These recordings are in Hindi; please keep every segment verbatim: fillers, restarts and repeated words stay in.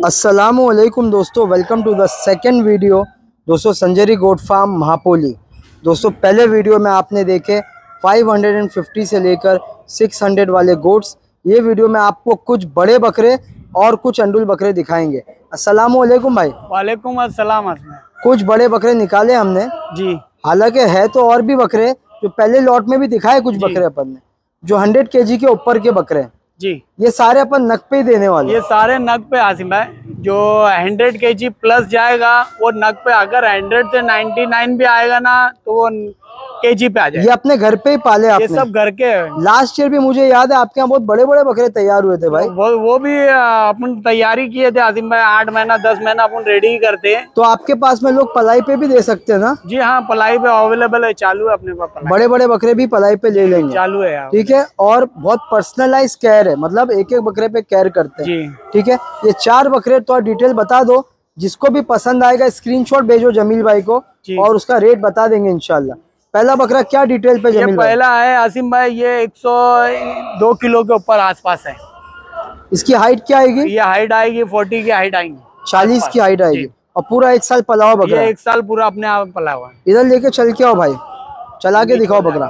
अस्सलामुअलैकुम दोस्तों, welcome to the second video. दोस्तों संजरी गोट फार्म महापोली। दोस्तों पहले वीडियो में आपने देखे पाँच सौ पचास से लेकर छह सौ वाले गोट्स। ये वीडियो में आपको कुछ बड़े बकरे और कुछ अंडुल बकरे दिखाएंगे। अस्सलामुअलैकुम भाई। वालेकुम अस्सलाम। कुछ बड़े बकरे निकाले हमने जी, हालांकि है तो और भी बकरे जो पहले लॉट में भी दिखाए कुछ बकरे अपन ने जो सौ केजी के ऊपर के बकरे जी। ये सारे अपन नग पे ही देने वाले। ये सारे नग पे आसिम भाई, जो सौ केजी प्लस जाएगा वो नग पे, अगर सौ से निन्यानवे भी आएगा ना तो वो केजी पे आ जाएगा। ये अपने घर पे ही पाले आपने? ये सब घर के हैं। लास्ट ईयर भी मुझे याद है आपके यहाँ बहुत बड़े बड़े बकरे तैयार हुए थे भाई। वो वो भी अपन तैयारी किए थे आसिम भाई, आठ महीना दस महीना अपन रेडी करते हैं। तो आपके पास में लोग पलाई पे भी दे सकते हैं ना? जी हाँ, पलाई पे अवेलेबल है, चालू है अपने पास। बड़े बड़े बकरे भी पलाई पे ले लेंगे, चालू है। ठीक है। और बहुत पर्सनलाइज केयर है, मतलब एक एक बकरे पे केयर करते हैं, ठीक है। ये चार बकरे तो डिटेल बता दो, जिसको भी पसंद आएगा स्क्रीनशॉट भेजो जमील भाई को और उसका रेट बता देंगे इंशाल्लाह। पहला बकरा क्या डिटेल पे जमील भाई? पहला है आसिम भाई, ये एक सौ दो किलो के ऊपर आसपास है। इसकी हाइट क्या आएगी? ये हाइट आएगी चालीस की हाइट आएगी, चालीस की हाइट आएगी। और पूरा एक साल पला हुआ बकरा? ये एक साल पूरा अपने आप पला हुआ है। इधर लेके चल के आओ भाई, चला के दिखाओ बकरा।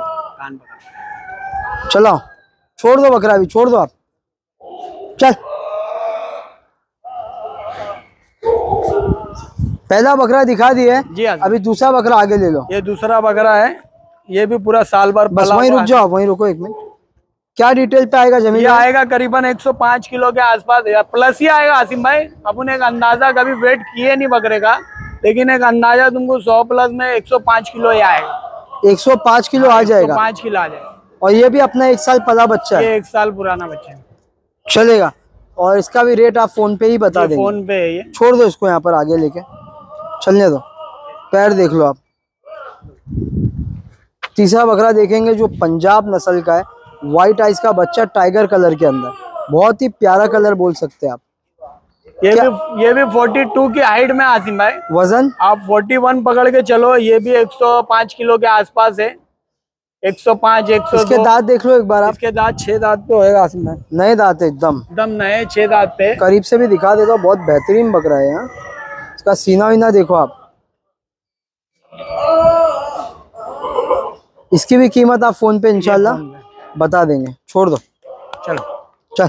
चलाओ, छोड़ दो बकरा, अभी छोड़ दो आप, चल। पहला बकरा दिखा दिया जी, अभी दूसरा बकरा आगे ले लो। ये दूसरा बकरा है, ये भी पूरा साल भर बस वहीं रुक जाओ, वहीं रुको एक मिनट। क्या डिटेल पे आएगा जमीन? ये आएगा करीबन एक सौ पाँच किलो के आसपास, प्लस ही आएगा आसिम भाई। अपन एक अंदाजा, कभी वेट किए नहीं बकरे का, लेकिन एक अंदाजा तुमको सौ प्लस में एक सौ पाँच किलो ही आएगा। एक सौ पाँच किलो आ जाएगा? पाँच किलो आ जाएगा। और ये भी अपना एक साल पला बच्चा है? ये एक साल पुराना बच्चा है, चलेगा। और इसका भी रेट आप फोन पे ही बता देंगे? फोन पे है ये। छोड़ दो इसको यहाँ पर, आगे लेके चलने दो। पैर देख लो आप। तीसरा बकरा देखेंगे जो पंजाब नस्ल का है, व्हाइट आइस का बच्चा, टाइगर कलर के अंदर, बहुत ही प्यारा कलर बोल सकते हैं आप। ये भी ये भी बयालीस की हाइट में आसिम भाई। वजन आप इकतालीस पकड़ के चलो, ये भी एक सौ पाँच किलो के आसपास है। एक सौ पाँच, एक सौ दो। इसके दांत देख लो एक बार आप। इसके दांत छह दांत पे होएगा आसिम भाई। नए दांत एकदम एकदम नए छह दांत पे। करीब से भी दिखा देता हूँ, बहुत बेहतरीन बकरा है यहाँ। इसका सीना वीना देखो आप। इसकी भी कीमत आप फोन पे इंशाल्लाह बता देंगे। छोड़ दो, चलो चल।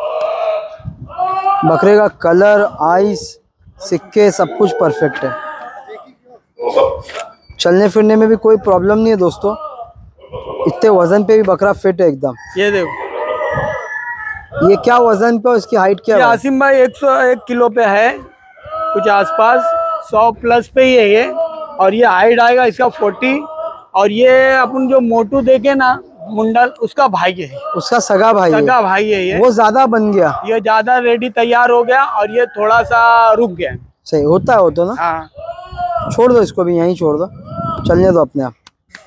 बकरे का कलर, आइस, सिक्के सब कुछ परफेक्ट है। चलने फिरने में भी कोई प्रॉब्लम नहीं है दोस्तों। इतने वजन पे भी बकरा फिट है एकदम। ये देखो, ये क्या वजन पे और इसकी हाइट क्या है? आसिम भाई एक सौ एक किलो पे है कुछ आसपास, सौ प्लस पे ही है ये। और ये हाइट आएगा इसका चालीस। और ये अपन जो मोटू देखे ना मुंडल, उसका भाई है, उसका सगा भाई सगा है। भाई है ये। वो ज्यादा बन गया, ये ज्यादा रेडी तैयार हो गया और ये थोड़ा सा रुक गया। सही होता है वो तो ना। हाँ, छोड़ दो इसको भी, यहीं छोड़ दो, चलने दो अपने आप।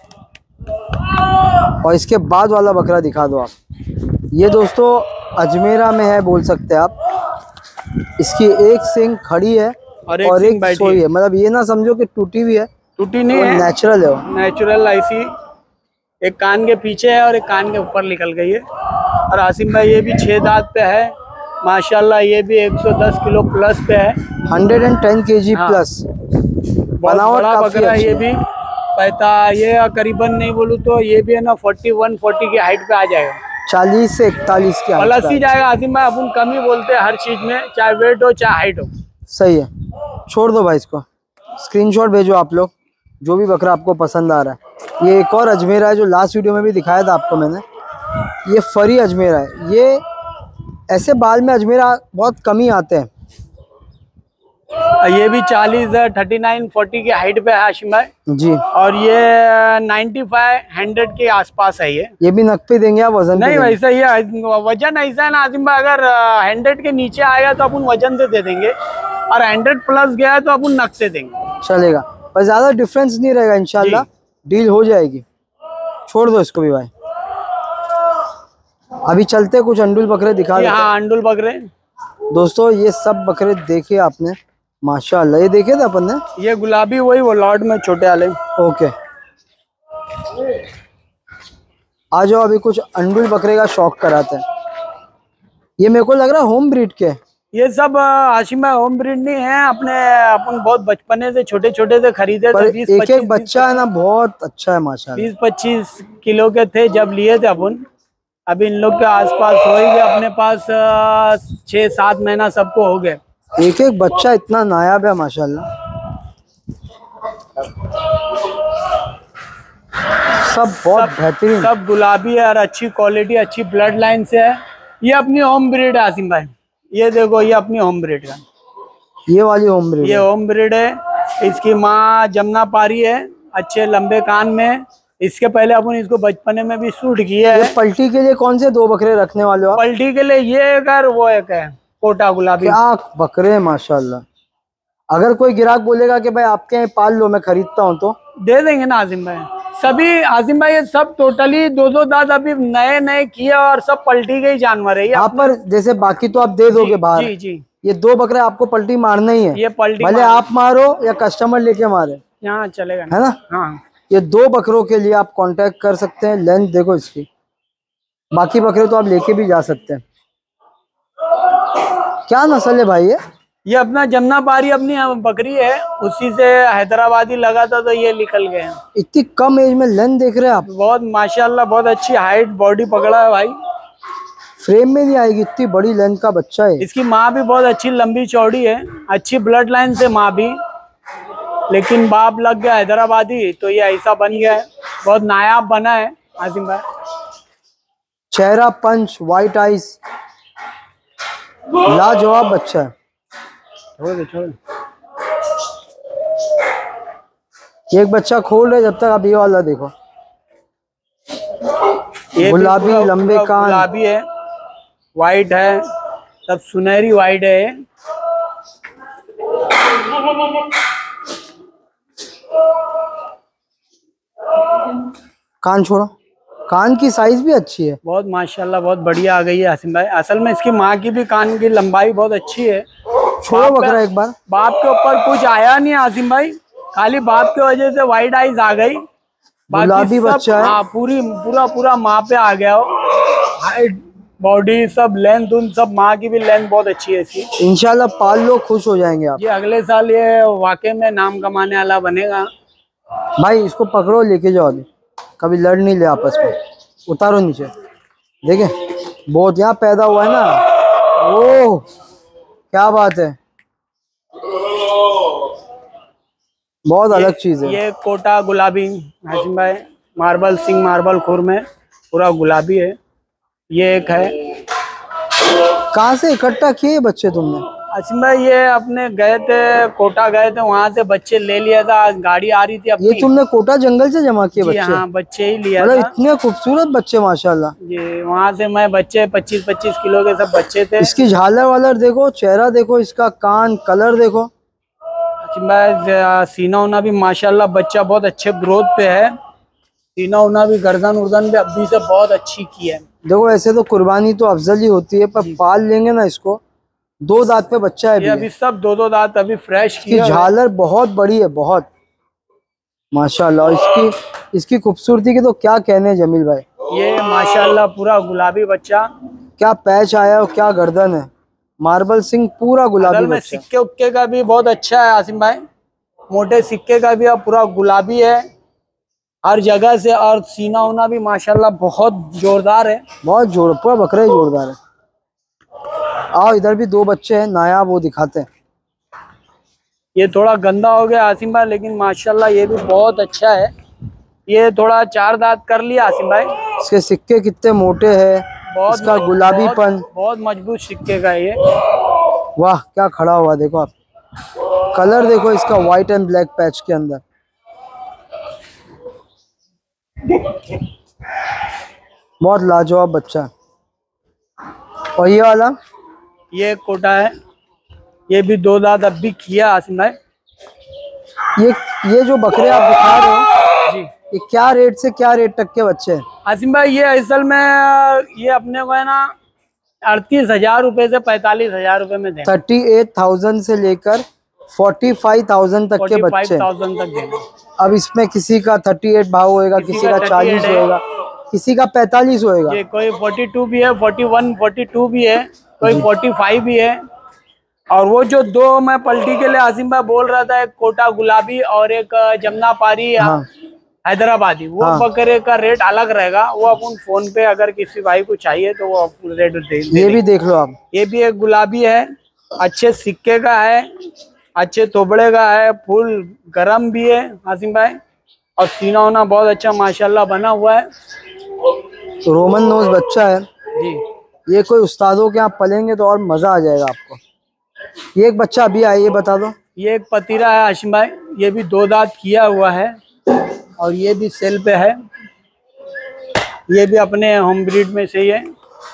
और इसके बाद वाला बकरा दिखा दो आप। ये दोस्तों अजमेरा में है बोल सकते हैं आप। इसकी एक सींग खड़ी है और एक, और एक सोई है, मतलब ये ना समझो कि टूटी हुई है। टूटी नहीं है, नेचुरल है वो। नेचुरल ऐसी एक कान के पीछे है और एक कान के ऊपर निकल गई है। और आसिम भाई ये भी छह दांत पे है माशाल्लाह। ये भी एक सौ दस किलो प्लस पे है, एक सौ दस केजी हाँ। प्लस बनावट काफी है। ये भी पैता, ये करीबन नहीं बोलूँ तो ये भी है ना फोर्टी वन फोर्टी की हाइट पे आ जाएगा। चालीस से इकतालीस की प्लस ही जाएगा आसिम भाई। अपन कम ही बोलते हैं हर चीज में, चाहे वेट हो चाहे हाइट हो। सही है। छोड़ दो भाई इसको, स्क्रीनशॉट भेजो आप लोग जो भी बकरा आपको पसंद आ रहा है। ये एक और अजमेरा है जो लास्ट वीडियो में भी दिखाया था आपको मैंने। ये फरी अजमेरा है। ये ऐसे बाल में अजमेरा बहुत कम ही आते हैं। ये भी चालीस थर्टी नाइन फोर्टी की हाइट पे है आशिम भाई जी। और ये पचानवे सौ के आसपास है। ये ये भी नक पे देंगे आप? वजन नहीं वैसा ही है, वजन ऐसा है ना आसिम भाई, अगर सौ के नीचे आएगा तो अपन वजन से दे देंगे, और सौ प्लस गया तो अपन नक से देंगे। चलेगा, पर ज्यादा डिफरेंस नहीं रहेगा इंशाल्लाह, डील हो जाएगी। छोड़ दो इसको भी भाई। अभी चलते कुछ अंडुल बकरे दिखा देते हैं। हाँ, अंडुल बकरे दोस्तों ये सब बकरे देखे आपने माशाल्लाह। ये देखे थे अपन ने? ये गुलाबी वही वो लॉट में छोटे वाले। ओके, आ जाओ अभी कुछ अंडुल बकरे का शौक कराते हैं। ये मेरे को लग रहा है होम ब्रीड के। ये सब आशिम भाई होम ब्रीड नहीं है, अपने अपन बहुत बचपने से छोटे छोटे से खरीदे थे। बीस एक एक बच्चा है ना बहुत अच्छा है माशाल्लाह। बीस पच्चीस किलो के थे जब लिए थे अपन। अभी इन लोग के आसपास हो ही गए अपने पास, छह सात महीना सबको हो गए। एक एक बच्चा इतना नायाब है माशाल्लाह, सब बहुत बेहतरीन, सब गुलाबी है और अच्छी क्वालिटी अच्छी ब्लड लाइन से है। ये अपनी होम ब्रीड है आसिम भाई, ये देखो ये अपनी होम ब्रीड का, ये वाली होम ब्रीड, ये होम ब्रीड है। इसकी माँ जमुना पारी है, अच्छे लंबे कान में। इसके पहले अपन इसको बचपने में भी शूट किया है। ये पलटी के लिए कौन से दो बकरे रखने वाले हो? पलटी के लिए ये एक है, वो एक है कोटा गुलाबी। क्या बकरे माशाल्लाह। अगर कोई गिराक बोलेगा कि भाई आपके यहाँ पाल लो मैं खरीदता हूँ तो दे देंगे ना आसिम भाई। सभी आसिम भाई ये सब टोटली दो दो दांत अभी नए नए किए और सब पलटी के ही जानवर है। यहाँ पर जैसे बाकी तो आप दे दोगे बाहर, जी जी। ये दो बकरे आपको पलटी मारना ही है, ये पलटी भले आप मारो या कस्टमर लेके मारे, यहाँ चलेगा ना? है ना? हाँ, ये दो बकरों के लिए आप कांटेक्ट कर सकते हैं। लेंथ देखो इसकी, बाकी बकरे तो आप लेके भी जा सकते हैं। क्या नस्ल है भाई ये? ये अपना जमुना पारी अपनी बकरी है, उसी से हैदराबादी लगा था तो ये निकल गए। इतनी कम एज में लेंथ देख रहे हैं आप, बहुत माशाल्लाह, बहुत अच्छी हाइट बॉडी पकड़ा है भाई। फ्रेम में नहीं आएगी, इतनी बड़ी लेंथ का बच्चा है। इसकी माँ भी बहुत अच्छी लंबी चौड़ी है, अच्छी ब्लड लाइन से माँ भी, लेकिन बाप लग गया हैदराबादी तो ये ऐसा बन गया है। बहुत नायाब बना है आसिम भाई। चेहरा पंच, वाइट आइज, लाजवाब बच्चा है। छोड़ दे, छोड़ दे। एक बच्चा खोल रहे जब तक आप ये वाला देखो, ये गुलाबी लंबे कान, गुलाबी है, वाइट है, सब सुनहरी वाइट है। कान छोड़ो, कान की साइज भी अच्छी है बहुत माशाल्लाह, बहुत बढ़िया आ गई है आसिम भाई। असल में इसकी माँ की भी कान की लंबाई बहुत अच्छी है। छोड़ो बकरा एक बार, बाप के ऊपर कुछ आया नहीं आसिम भाई, खाली बाप की वजह से वाइट आइज आ गई। गुलाबी बच्चा है। हाँ, पूरी पूरा पूरा माँ पे आ गया हो, हाइट बॉडी सब लेंथ उन सब, माँ की भी लेंथ बहुत अच्छी है इसकी। इंशाल्लाह पाल लो, खुश हो जाएंगे आप। ये अगले साल ये वाकई में नाम कमाने वाला बनेगा भाई इसको पकड़ो, लेके जाओ, अभी कभी लड़ नहीं ले आपस में। उतारो नीचे, देखे बहुत यहाँ पैदा हुआ है ना। ओह क्या बात है, बहुत अलग चीज है। ये कोटा गुलाबी हाशिम भाई, मार्बल सिंह मार्बल खुर में पूरा गुलाबी है। ये एक है। कहाँ से इकट्ठा किए बच्चे तुमने? हाशिम भाई ये अपने गए थे, कोटा गए थे, वहाँ से बच्चे ले लिया था, आज गाड़ी आ रही थी अपनी। ये तुमने कोटा जंगल से जमा किए बच्चे? हाँ, बच्चे ही लिया मतलब था। इतने खूबसूरत बच्चे माशाल्लाह। जी, वहाँ से मैं बच्चे पच्चीस पच्चीस किलो के सब बच्चे थे। इसकी झालर वालर देखो, चेहरा देखो, इसका कान कलर देखो। सीना उना भी माशाल्लाह बच्चा बहुत अच्छे ग्रोथ पे है। सीना उना भी, गर्दन उर्दन भी अभी से बहुत अच्छी की है। देखो ऐसे तो कुर्बानी तो अफजल ही होती है, पर पाल लेंगे ना इसको, दो दांत पे बच्चा है। ये अभी सब दो दो दांत अभी फ्रेश की झालर बहुत बड़ी है, बहुत माशाल्लाह। इसकी इसकी खूबसूरती के तो क्या कहने जमील भाई। ये माशाल्लाह पूरा गुलाबी बच्चा, क्या पैच आया और क्या गर्दन है। मार्बल सिंह पूरा गुलाबी में सिक्के उक्के का भी बहुत अच्छा है आसिम भाई, मोटे सिक्के का भी अब पूरा गुलाबी है हर जगह से। और सीना उना भी माशाल्लाह बहुत जोरदार है, बहुत जोर, पूरा बकरा ही जोरदार है। आओ इधर भी दो बच्चे हैं नायाब, वो दिखाते हैं। ये थोड़ा गंदा हो गया आसिम भाई, लेकिन माशाल्लाह ये भी बहुत अच्छा है। ये थोड़ा चार दांत कर लिया आसिम भाई। इसके सिक्के कितने मोटे हैं, इसका गुलाबीपन बहुत, बहुत मजबूत सिक्के का ये। वाह क्या खड़ा हुआ, देखो आप कलर देखो इसका, व्हाइट एंड ब्लैक पैच के अंदर। बहुत लाजवाब बच्चा। और ये वाला, ये कोटा है, ये भी दो दांत अब भी किया आसिम भाई। ये ये जो बकरे आप दिखा रहे हो जी, ये क्या रेट से क्या रेट तक के बच्चे हैं आसिम भाई? ये असल में ये अपने को है ना अड़तीस हजार रूपए से पैंतालीस हजार रूपए में देना। थर्टी एट थाउजेंड से लेकर फोर्टी फाइव थाउजेंड तक के बच्चे तक देना। अब इसमें किसी का थर्टी एट भाव होएगा, किसी, किसी का चालीस होएगा, किसी का पैंतालीस होएगा। ये कोई फोर्टी टू भी है, फोर्टी वन फोर्टी टू भी है, कोई फोर्टी फाइव भी है। और वो जो दो मैं पलटी के लिए आसिम भाई बोल रहा था, एक कोटा गुलाबी और एक जमुना पारी हाँ। हैदराबादी, वो हाँ। बकरे का रेट अलग रहेगा। वो अपन फोन पे अगर किसी भाई को चाहिए तो वो रेट दे, दे ये भी देख लो आप। ये भी एक गुलाबी है, अच्छे सिक्के का है, अच्छे तोबड़े का है, फुल गरम भी है आसिम भाई, और सीना होना बहुत अच्छा माशाल्लाह बना हुआ है। रोमन नोज बच्चा है जी। ये कोई उस्तादों के आप पलेंगे तो और मजा आ जाएगा आपको। ये एक बच्चा अभी आया, ये बता दो। ये एक पतीरा है आशिम भाई, ये भी दो दांत किया हुआ है और ये भी सेल पे है। ये भी अपने होम ब्रीड में से ही है,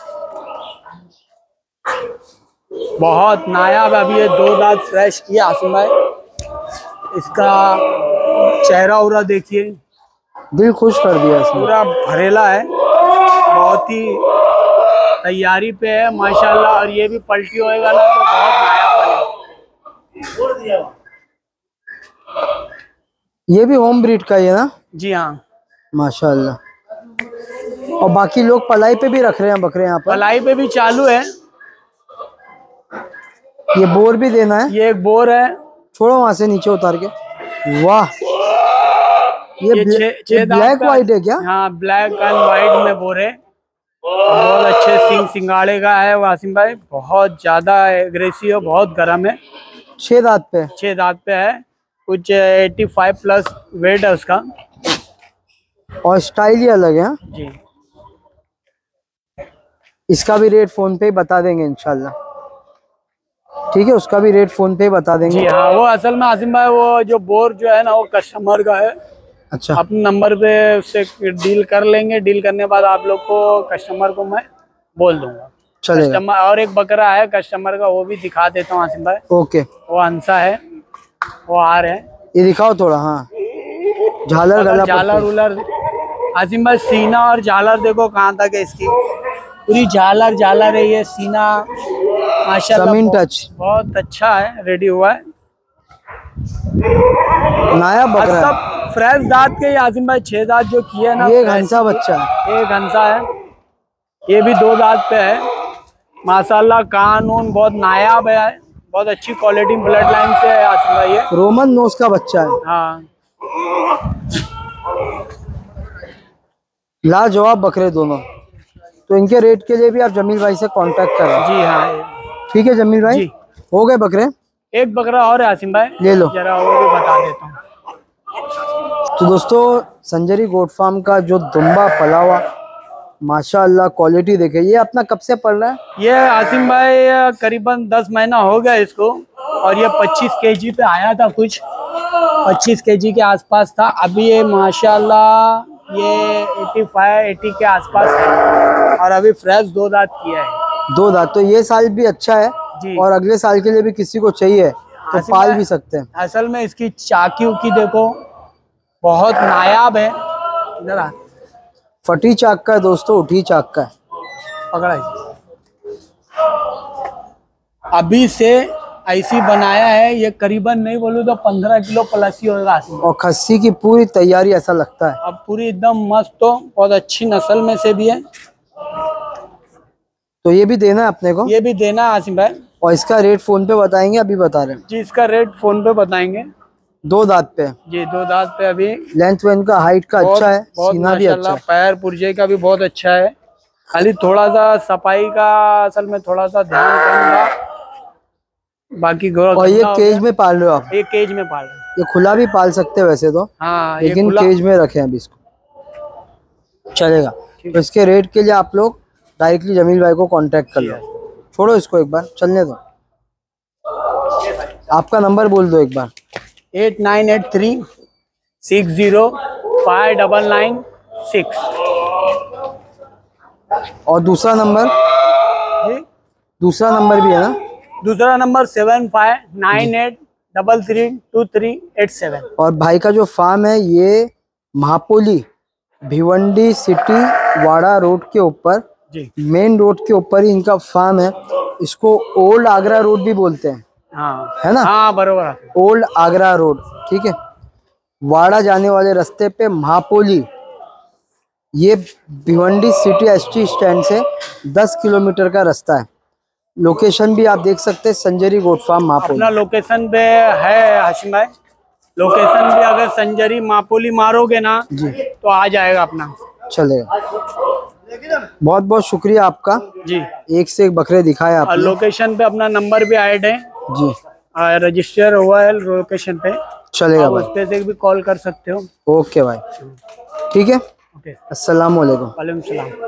बहुत नायाब। अभी ये दो दांत फ्रेश किया आसिम भाई। इसका चेहरा उरा देखिए, दिल खुश कर दिया इसने। पूरा भरेला है, बहुत ही तैयारी पे है माशाल्लाह। और ये भी पलटी होएगा ना तो बहुत नायाब बनेगा। ये भी होम ब्रीड का ही है ना? जी हाँ माशाल्लाह। और बाकी लोग पलाई पे भी रख रहे हैं बकरे यहाँ पर? पलाई पे भी चालू है। ये बोर भी देना है? ये एक बोर है, छोड़ो वहां से नीचे उतार के। वाह, ये, ये, ब्लैक, ये ब्लैक व्हाइट है क्या? हाँ, ब्लैक एंड व्हाइट में बोर है। बहुत अच्छे सिंग सिंगाड़े का है वासिम भाई, बहुत ज्यादा एग्रेसिव है, बहुत गर्म है। छह दांत पे? छह दांत पे है, कुछ पचासी प्लस वेट है उसका। और स्टाइल ही अलग है। जी। इसका भी रेट फोन पे ही बता देंगे इंशाल्लाह, ठीक है? उसका भी रेट फोन पे ही बता देंगे। जी हाँ, वो असल में आसिम भाई वो जो बोर जो है ना वो कस्टमर का है। अच्छा। अपने नंबर पे उससे डील कर लेंगे, डील करने के बाद आप लोग को कस्टमर को मैं बोल दूंगा। चलेगा। कस्टमर और एक बकरा है कस्टमर का, वो भी दिखा देता हूँ आसिम भाई। ओके। वो हंसा है, वो आ रहे हैं। ये दिखाओ थोड़ा। हाँ, झालर गला झालर उलर आसिम भाई, सीना और झालर देखो कहाँ तक है इसकी, पूरी झालर झालर है। ये सीना माशाल्लाह जमीन बहुत, टच बहुत अच्छा है, रेडी हुआ है। नायाब बकरा है। सब फ्रेश दांत के आसिम भाई, छह दांत जो किए ना। ये एक हंसा बच्चा है। एक हंसा है, ये भी दो दांत पे है माशाल्लाह। कानून बहुत नायाब है, बहुत अच्छी क्वालिटी ब्लड लाइन से है आसिम भाई। ये रोमन नोज का बच्चा है। हाँ, लाजवाब बकरे दोनों। तो इनके रेट के लिए भी आप जमील भाई से कांटेक्ट करें। जी हाँ, ठीक है जमील भाई? जी। हो गए बकरे? एक बकरा और है आसिम भाई, ले लो। जरा वो भी बता देता हूँ। तो दोस्तों, संजरी गोट फार्म का जो दुम्बा पला हुआ माशाअल्लाह, क्वालिटी देखे। ये अपना कब से पल रहा है? ये आसिम भाई करीबन दस महीना हो गया इसको, और ये पच्चीस केजी पे आया था, कुछ पच्चीस केजी के आसपास था। अभी ये माशाल्लाह ये पचासी अस्सी के आसपास है, और अभी फ्रेश दो दांत किया है। दो दांत। तो ये साल भी अच्छा है जी। और अगले साल के लिए भी किसी को चाहिए तो पाल भी सकते हैं। असल में इसकी चाकी उकी देखो, बहुत नायाब है। इधर आ, फटी चाक का है दोस्तों, उठी चाक का है। पकड़ा है। अभी से ऐसी बनाया है, ये करीबन नहीं बोलूं तो पंद्रह किलो प्लस ही होगा। और खस्सी की पूरी तैयारी ऐसा लगता है। अब पूरी एकदम मस्त, तो बहुत अच्छी नस्ल में से भी है। तो ये भी देना है अपने को? ये भी देना है आसिम भाई। और इसका रेट फोन पे बताएंगे, अभी बता रहे हैं? जी, इसका रेट फोन पे बताएंगे। दो दांत पे? जी, दो दांत पे। अभी लेंथ वेंथ का, हाइट का अच्छा है, सीना भी अच्छा है, पैर पुर्जे का भी बहुत अच्छा है। खाली थोड़ा सा सफाई का असल में थोड़ा सा ध्यान करूंगा, बाकी गोरा। और ये केज में पाल रहे हो आप? ये केज में पाल रहे हैं। ये खुला भी पाल सकते हैं वैसे तो। हाँ, लेकिन केज में रखे अभी इसको, चलेगा। तो इसके रेट के लिए आप लोग डायरेक्टली जमील भाई को कांटेक्ट कर लो। छोड़ो इसको एक बार, चलने दो। आपका नंबर बोल दो एक बार। Eight nine eight three six zero five double nine six. और दूसरा नंबर? जी, दूसरा नंबर भी है ना? दूसरा number seven five nine eight double three two three eight seven. और भाई का जो फार्म है ये महापोली भिवंडी सिटी वाड़ा रोड के ऊपर, मेन रोड के ऊपर ही इनका फार्म है। इसको ओल्ड आगरा रोड भी बोलते हैं। हाँ, है ना? हाँ, बरोबर। ओल्ड आगरा रोड, ठीक है। वाड़ा जाने वाले रास्ते पे महापोली, ये भिवंडी सिटी एसटी स्टैंड से दस किलोमीटर का रास्ता है। लोकेशन भी आप देख सकते हैं संजरी गोट फार्म मापोली। अपना लोकेशन पे है हाशिम भाई, लोकेशन भी अगर संजरी मापोली मारोगे ना जी तो आ जाएगा अपना, चलेगा। बहुत बहुत शुक्रिया आपका जी। एक से एक बकरे दिखाए और आपने। लोकेशन पे अपना नंबर भी ऐड है जी और रजिस्टर हुआ है लोकेशन पे, चलेगा आप भाई। उस पे से भी कॉल कर सकते हो। ओके भाई ठीक है। ओके, अस्सलाम वालेकुम। वालेकुम सलाम।